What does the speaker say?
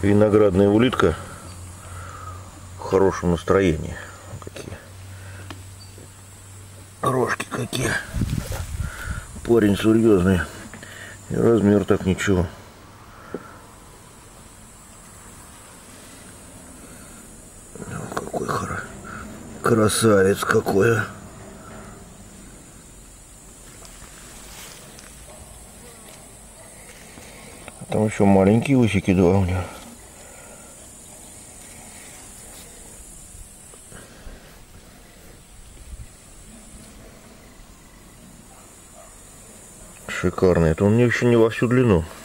Виноградная улитка в хорошем настроении. Какие рожки какие. Парень серьезный. И размер так ничего. Какой красавец какой. Там еще маленькие усики два у него. Шикарный. Это он мне еще не во всю длину.